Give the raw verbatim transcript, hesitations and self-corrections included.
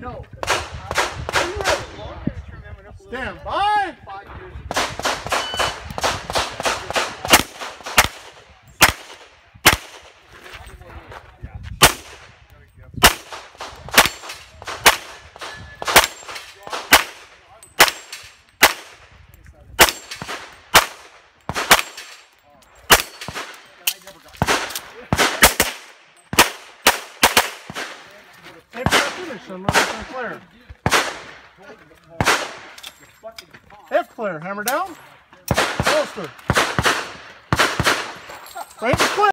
No. Stand by. Hey, finish on F clear. F clear. Hammer down. Holster. Right clear.